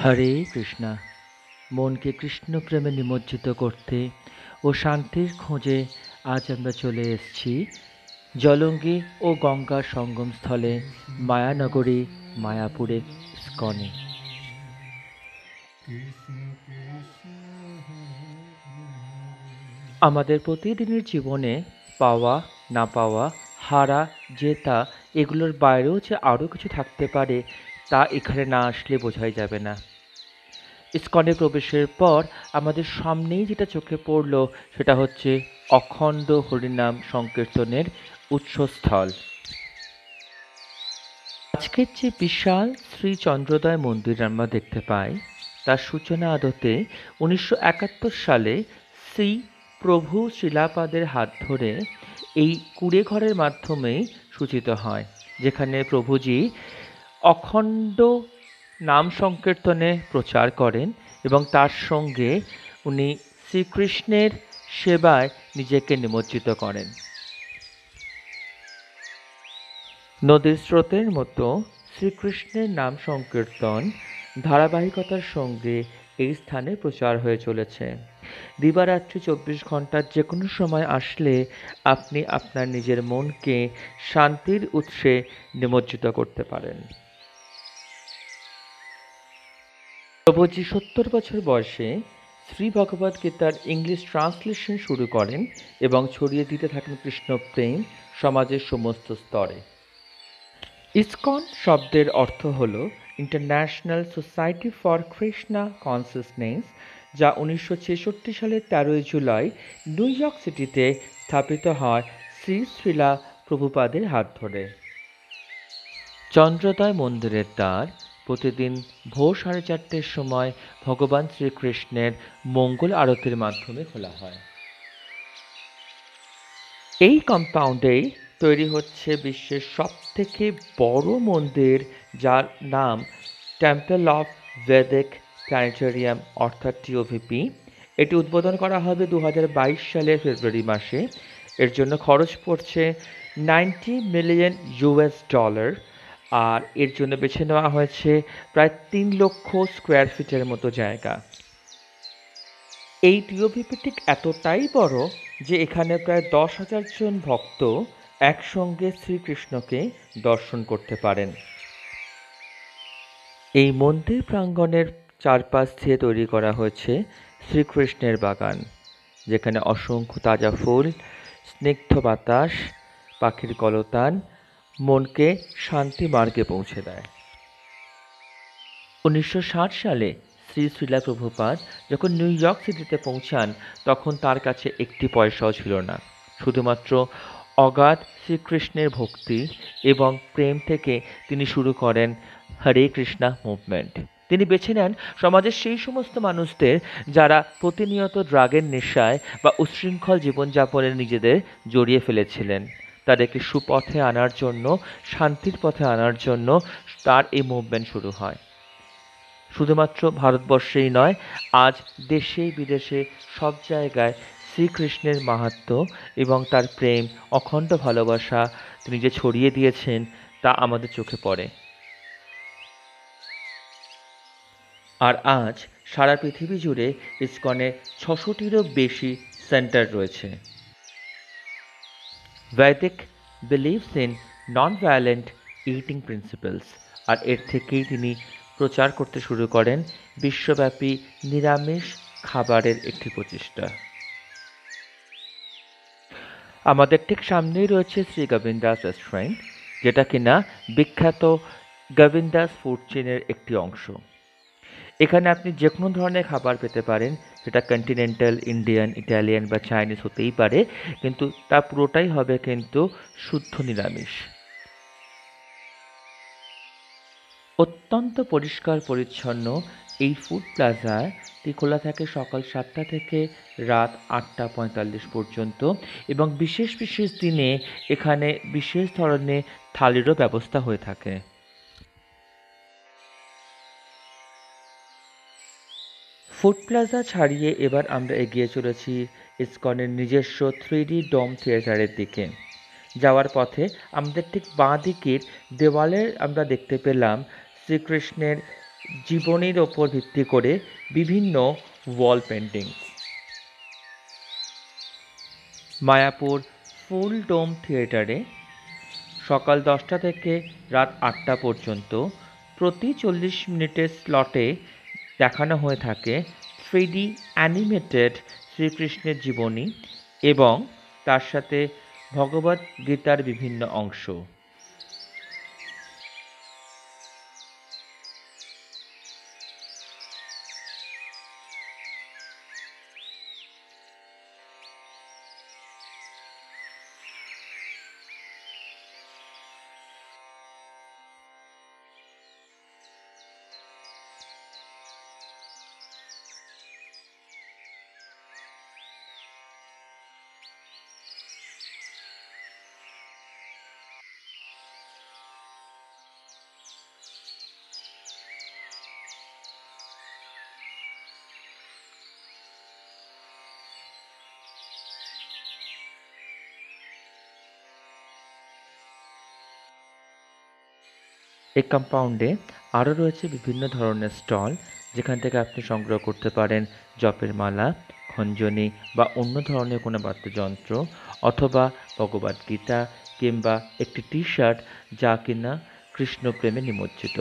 হরে কৃষ্ণা। মনকে কৃষ্ণ প্রেমে নিমজ্জিত করতে ও শান্তির খোঁজে আজ আমরা চলে এসেছি জলঙ্গি ও গঙ্গার সঙ্গমস্থলে মায়ানগরী মায়াপুরে ইস্কনে। আমাদের প্রতিদিনের জীবনে পাওয়া, না পাওয়া, হারা, জেতা এগুলোর বাইরেও যে আরও কিছু থাকতে পারে তা এখানে না আসলে বোঝাই যাবে না। ইসকনে প্রবেশের পর আমাদের সামনেই যেটা চোখে পড়ল সেটা হচ্ছে অখণ্ড হরিনাম সংকীর্তনের উৎসস্থল। আজকের যে বিশাল শ্রী চন্দ্রোদয় মন্দির আমরা দেখতে পাই তার সূচনা আদতে 1971 সালে শ্রী প্রভু শিলাপাদের হাত ধরে এই কুড়ে ঘরের মাধ্যমেই সূচিত হয়, যেখানে প্রভুজি অখণ্ড নাম সংকীর্তনে প্রচার করেন এবং তার সঙ্গে উনি শ্রীকৃষ্ণের সেবায় নিজেকে নিমজ্জিত করেন। নদীর স্রোতের মতো শ্রীকৃষ্ণের নাম সংকীর্তন ধারাবাহিকতার সঙ্গে এই স্থানে প্রচার হয়ে চলেছে। দিবারাত্রি 24 ঘন্টার যে কোনো সময় আসলে আপনি আপনার নিজের মনকে শান্তির উৎসে নিমজ্জিত করতে পারেন। প্রভুজি 70 বছর বয়সে শ্রী ভগবদ গীতার ইংলিশ ট্রান্সলেশন শুরু করেন এবং ছড়িয়ে দিতে থাকেন কৃষ্ণ প্রেম সমাজের সমস্ত স্তরে। ইসকন শব্দের অর্থ হল international society for Krishna consciousness, যা 1966 সালের 13 জুলাই নিউ ইয়র্ক সিটিতে স্থাপিত হয় শ্রী শ্রীলা প্রভুপাদের হাত ধরে। চন্দ্রোদয় মন্দিরের দ্বার প্রতিদিন ভোর 4:30-র সময় ভগবান শ্রীকৃষ্ণের মঙ্গল আরতির মাধ্যমে খোলা হয়। এই কম্পাউন্ডেই তৈরি হচ্ছে বিশ্বের সবথেকে বড় মন্দির, যার নাম টেম্পল অফ ভেদিক প্ল্যানেটেরিয়াম অর্থাৎ টিওভিপি। এটি উদ্বোধন করা হবে 2022 সালের ফেব্রুয়ারি মাসে। এর জন্য খরচ পড়ছে $90 মিলিয়ন, আর এর জন্য বেছে নেওয়া হয়েছে প্রায় 3 লক্ষ স্কোয়ার ফিটের মতো জায়গা। এই টিওভিপি ঠিক এতটাই বড় যে এখানে প্রায় 10,000 জন ভক্ত একসঙ্গে শ্রীকৃষ্ণকে দর্শন করতে পারেন। এই মন্দির প্রাঙ্গণের চারপাশ দিয়ে তৈরি করা হয়েছে শ্রীকৃষ্ণের বাগান, যেখানে অসংখ্য তাজা ফুল, স্নিগ্ধ বাতাস, পাখির কলতান মনকে শান্তি মার্গে পৌঁছে দেয়। 1960 সালে শ্রী শ্রীলা প্রভুপাদ যখন নিউ ইয়র্ক সিটিতে পৌঁছান তখন তার কাছে একটি পয়সাও ছিল না। শুধুমাত্র অগাধ শ্রীকৃষ্ণের ভক্তি এবং প্রেম থেকে তিনি শুরু করেন হরে কৃষ্ণা মুভমেন্ট। তিনি বেছে নেন সমাজের সেই সমস্ত মানুষদের যারা প্রতিনিয়ত ড্রাগের নেশায় বা উচ্ছৃঙ্খল জীবনযাপনে নিজেদের জড়িয়ে ফেলেছিলেন। তাদেরকে সুপথে আনার জন্য, শান্তির পথে আনার জন্য তার এই মুভমেন্ট শুরু হয়। শুধুমাত্র ভারতবর্ষেই নয়, আজ দেশে বিদেশে সব জায়গায় শ্রীকৃষ্ণের মাহাত্ম্য এবং তার প্রেম, অখণ্ড ভালোবাসা তিনি যে ছড়িয়ে দিয়েছেন তা আমাদের চোখে পড়ে। আর আজ সারা পৃথিবী জুড়ে ইসকনে 600টিরও বেশি সেন্টার রয়েছে। বৈদিক believes in non violent eating principles, আর এর থেকেই তিনি প্রচার করতে শুরু করেন বিশ্বব্যাপী নিরামিষ খাবারের একটি প্রচেষ্টা। আমাদের ঠিক সামনেই রয়েছে শ্রী গোবিন্দাস রেস্টুরেন্ট, যেটা কিনা বিখ্যাত গোবিন্দাস ফুড চেনের একটি অংশ। এখানে আপনি যে কোনো ধরনের খাবার পেতে পারেন, সেটা কন্টিনেন্টাল, ইন্ডিয়ান, ইটালিয়ান বা চাইনিজ হতেই পারে, কিন্তু তা পুরোটাই হবে কিন্তু শুদ্ধ নিরামিষ। অত্যন্ত পরিষ্কার পরিচ্ছন্ন এই ফুড প্লাজাটি খোলা থাকে সকাল 7টা থেকে রাত 8টা 45 পর্যন্ত, এবং বিশেষ বিশেষ দিনে এখানে বিশেষ ধরনের থালিরও ব্যবস্থা হয়ে থাকে। ফুড প্লাজা ছাড়িয়ে এবার আমরা এগিয়ে চলেছি ইসকনের নিজস্ব 3D ডোম থিয়েটারের দিকে। যাওয়ার পথে আমাদের ঠিক বাঁ দিকের দেওয়ালে আমরা দেখতে পেলাম শ্রীকৃষ্ণের জীবনীর ওপর ভিত্তি করে বিভিন্ন ওয়াল পেন্টিং। মায়াপুর ফুল ডোম থিয়েটারে সকাল 10টা থেকে রাত 8টা পর্যন্ত প্রতি 40 মিনিটের স্লটে দেখানো হয়ে থাকে 3D অ্যানিমেটেড শ্রীকৃষ্ণের জীবনী এবং তার সাথে ভগবদ্ গীতার বিভিন্ন অংশ। এই কম্পাউন্ডে আরও রয়েছে বিভিন্ন ধরনের স্টল, যেখান থেকে আপনি সংগ্রহ করতে পারেন জপের মালা, খঞ্জনি বা অন্য ধরনের কোনো বাদ্যযন্ত্র, অথবা ভগবদ্গীতা কিংবা একটি টি-শার্ট যা কিনা কৃষ্ণ প্রেমে নিমজ্জিত।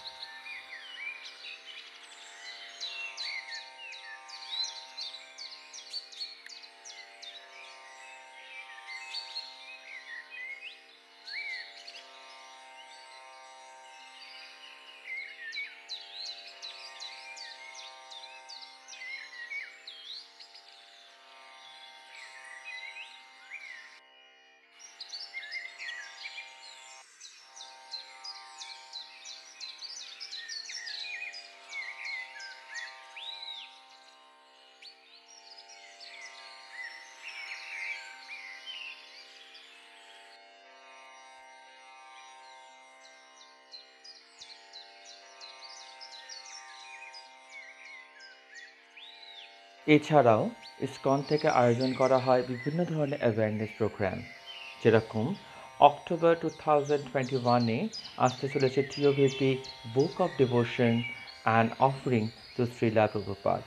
এছাড়াও ইসকন থেকে আয়োজন করা হয় বিভিন্ন ধরনের অ্যাওয়ারনেস প্রোগ্রাম, যেরকম অক্টোবর 2021-এ আসতে চলেছে TOVP book of devotion and offering to Shrila Prabhupada.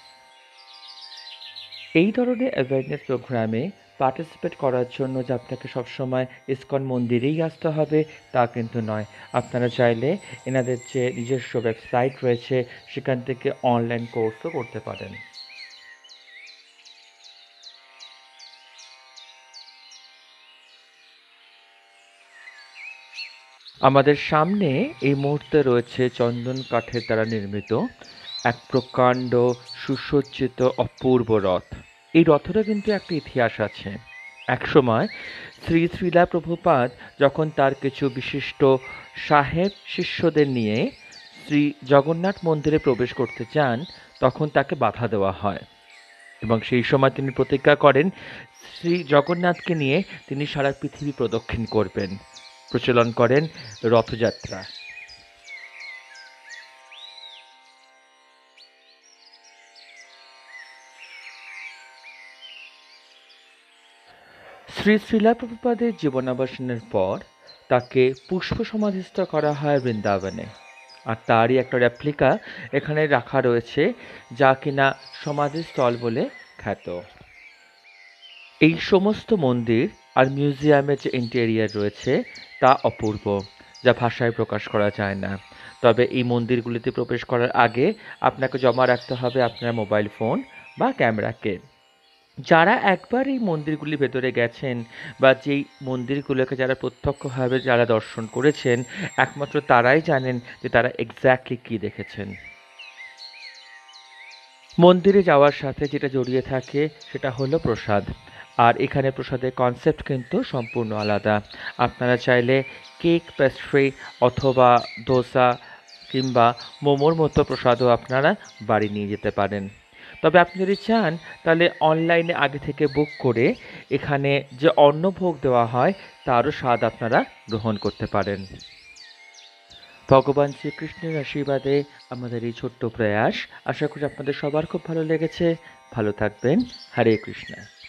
এই ধরনের অ্যাওয়ারনেস প্রোগ্রামে পার্টিসিপেট করার জন্য যে আপনাকে সবসময় ইসকন মন্দিরেই আসতে হবে তা কিন্তু নয়। আপনারা চাইলে এনাদের যে নিজস্ব ওয়েবসাইট রয়েছে সেখান থেকে অনলাইন কোর্সও করতে পারেন। আমাদের সামনে এই মুহূর্তে রয়েছে চন্দন কাঠের দ্বারা নির্মিত এক প্রকাণ্ড সুসজ্জিত অপূর্ব রথ। এই রথেরও কিন্তু একটা ইতিহাস আছে। একসময় শ্রী শ্রীলা প্রভুপাদ যখন তার কিছু বিশিষ্ট সাহেব শিষ্যদের নিয়ে শ্রী জগন্নাথ মন্দিরে প্রবেশ করতে চান, তখন তাকে বাধা দেওয়া হয় এবং সেই সময় তিনি প্রতিজ্ঞা করেন শ্রী জগন্নাথকে নিয়ে তিনি সারা পৃথিবী প্রদক্ষিণ করবেন, প্রচলন করেন রথযাত্রা। শ্রী শ্রীলা প্রভুপাদের জীবনাবসানের পর তাকে পুষ্প সমাধিস্থ করা হয় বৃন্দাবনে, আর তারই একটা রেপ্লিকা এখানে রাখা রয়েছে যা কিনা সমাধিস্থল বলে খ্যাত। এই সমস্ত মন্দির আর মিউজিয়ামের যে ইন্টেরিয়ার রয়েছে তা অপূর্ব, যা ভাষায় প্রকাশ করা যায় না। তবে এই মন্দিরগুলিতে প্রবেশ করার আগে আপনাকে জমা রাখতে হবে আপনার মোবাইল ফোন বা ক্যামেরাকে। যারা একবার এই মন্দিরগুলির ভেতরে গেছেন বা যেই মন্দিরগুলোকে যারা প্রত্যক্ষভাবে যারা দর্শন করেছেন, একমাত্র তারাই জানেন যে তারা এক্স্যাক্টলি কী দেখেছেন। মন্দিরে যাওয়ার সাথে যেটা জড়িয়ে থাকে সেটা হলো প্রসাদ, আর এখানে প্রসাদের কনসেপ্ট কিন্তু সম্পূর্ণ আলাদা। আপনারা চাইলে কেক, পেস্ট্রি অথবা ধোসা কিংবা মোমোর মতো প্রসাদও আপনারা বাড়ি নিয়ে যেতে পারেন। তবে আপনি যদি চান তাহলে অনলাইনে আগে থেকে বুক করে এখানে যে অন্নভোগ দেওয়া হয় তারও স্বাদ আপনারা গ্রহণ করতে পারেন। ভগবান শ্রীকৃষ্ণের আশীর্বাদে আমাদের এই ছোট্ট প্রয়াস আশা করি আপনাদের সবার খুব ভালো লেগেছে। ভালো থাকবেন। হরে কৃষ্ণ।